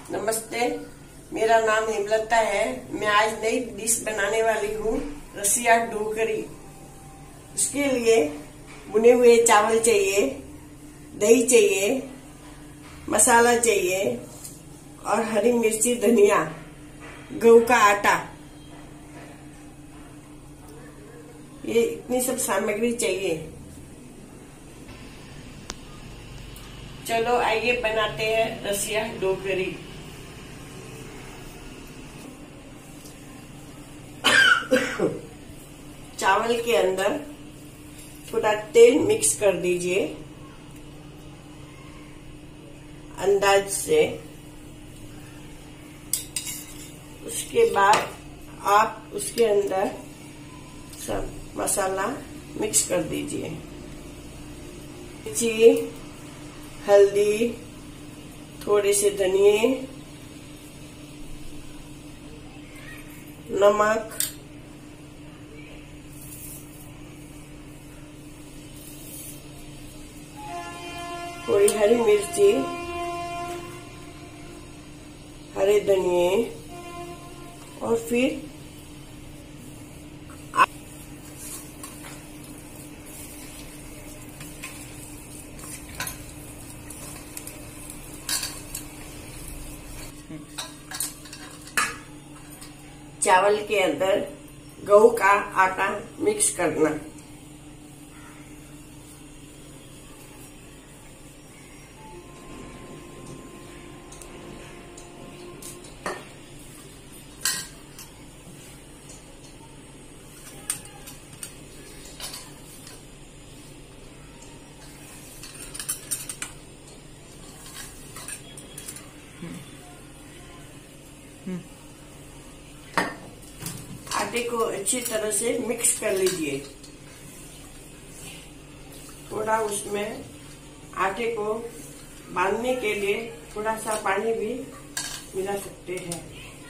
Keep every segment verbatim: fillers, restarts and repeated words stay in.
नमस्ते, मेरा नाम हेमलता है। मैं आज नई डिश बनाने वाली हूँ, रसिया ढोकरी। उसके लिए भुने हुए चावल चाहिए, दही चाहिए, मसाला चाहिए और हरी मिर्ची, धनिया, गेहूं का आटा। ये इतनी सब सामग्री चाहिए। चलो आइए बनाते हैं रसिया ढोकरी। चावल के अंदर थोड़ा तेल मिक्स कर दीजिए अंदाज से। उसके बाद आप उसके अंदर सब मसाला मिक्स कर दीजिए। मिर्ची, हल्दी, थोड़े से धनिए, नमक, थोड़ी हरी मिर्ची, हरे धनिए और फिर चावल के अंदर गेहूं का आटा मिक्स करना। आटे को अच्छी तरह से मिक्स कर लीजिए। थोड़ा उसमें आटे को बांधने के लिए थोड़ा सा पानी भी मिला सकते हैं।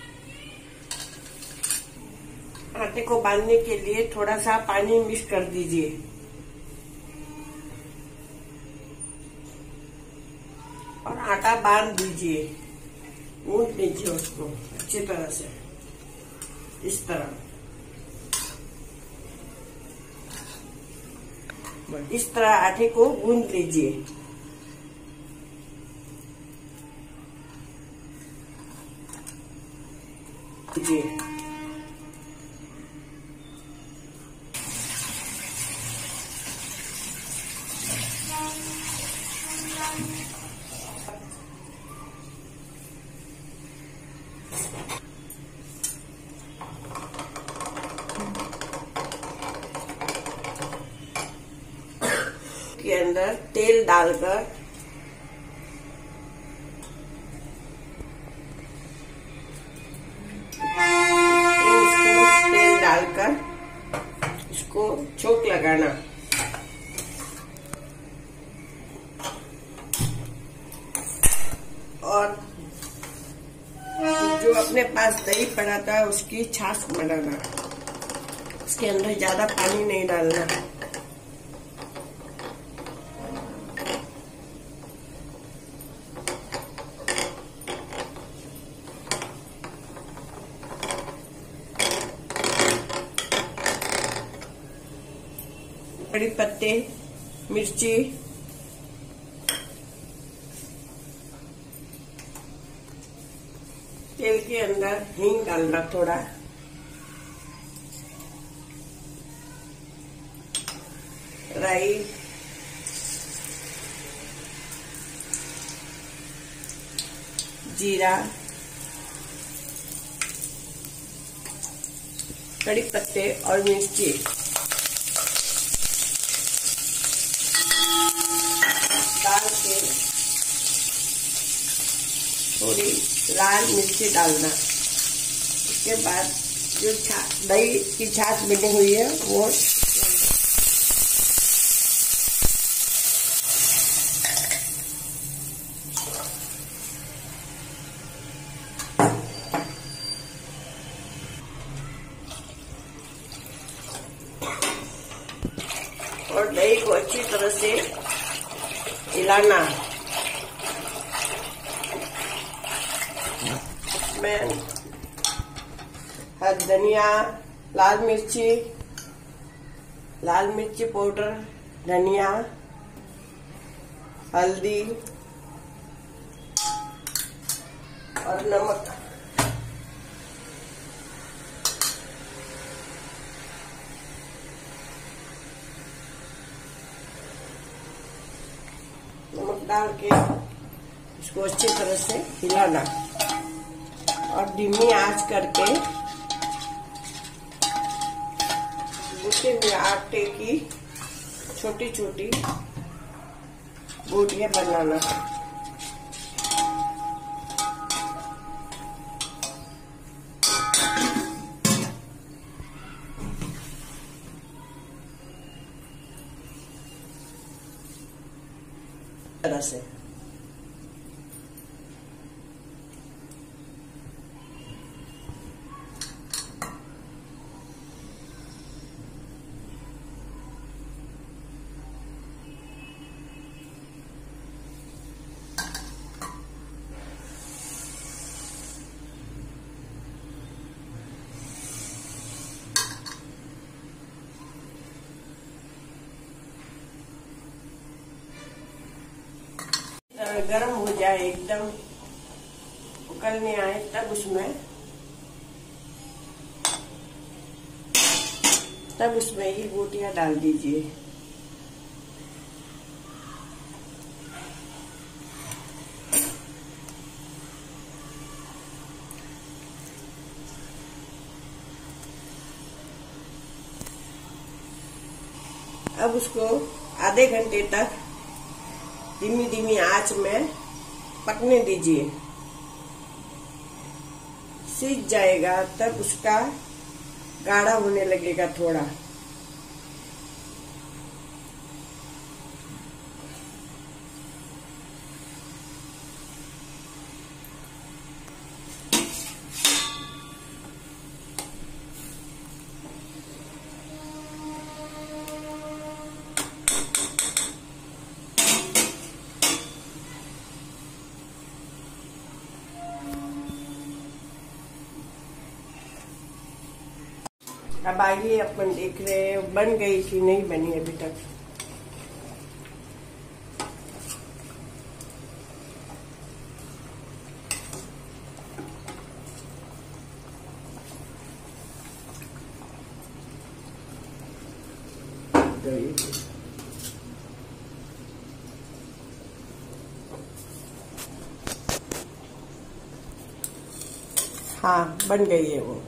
आटे को बांधने के लिए थोड़ा सा पानी मिक्स कर दीजिए और आटा बांध दीजिए। गूंथ लीजिए उसको अच्छी तरह से, इस तरह इस तरह आटे को गूंथ लीजिए। जी के अंदर तेल डालकर तीन स्पून तेल डालकर इसको चोक लगाना। और जो अपने पास दही पड़ा था उसकी छाछ बनाना। उसके अंदर ज्यादा पानी नहीं डालना। कड़ी पत्ते, मिर्ची, तेल के अंदर हींग डालना थोड़ा, राई, जीरा, कड़ी पत्ते और मिर्ची डाल के थोड़ी लाल मिर्ची डालना। उसके बाद जो छा दही की छाछ बनी हुई है वो और दही को अच्छी तरह से हिलाना। मैं हर धनिया, लाल मिर्ची, लाल मिर्ची पाउडर, धनिया, हल्दी और नमक। नमक डाल के इसको अच्छी तरह से हिलाना और धीमी आंच करके गूंथे हुए आटे की छोटी छोटी गोटियां बनाना। तरह से गरम हो जाए, एकदम उकलने आए, तब उसमें तब उसमें ये गोटियां डाल दीजिए। अब उसको आधे घंटे तक धीमी धीमी आंच में पकने दीजिए। सीज जाएगा तब उसका गाढ़ा होने लगेगा थोड़ा। अब आइए अपन देख रहे हैं बन गई कि नहीं बनी अभी तक। हाँ, बन गई है वो।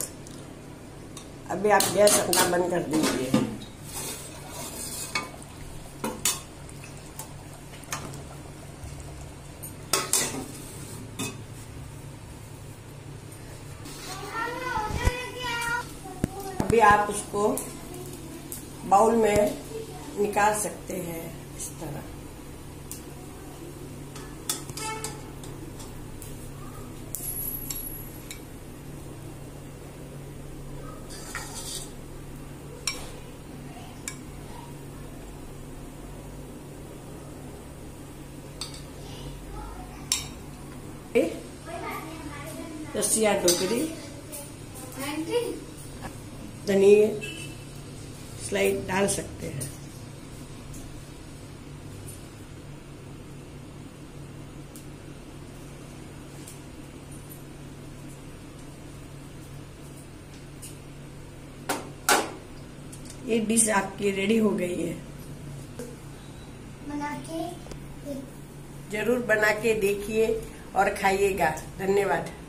अभी आप गैस अपना बंद कर दीजिए। अभी आप उसको बाउल में निकाल सकते हैं इस तरह। रसिया ढोकरी धनिया स्लाइड डाल सकते हैं। ये डिश आपकी रेडी हो गई है। बना के जरूर बना के देखिए और खाइएगा। धन्यवाद।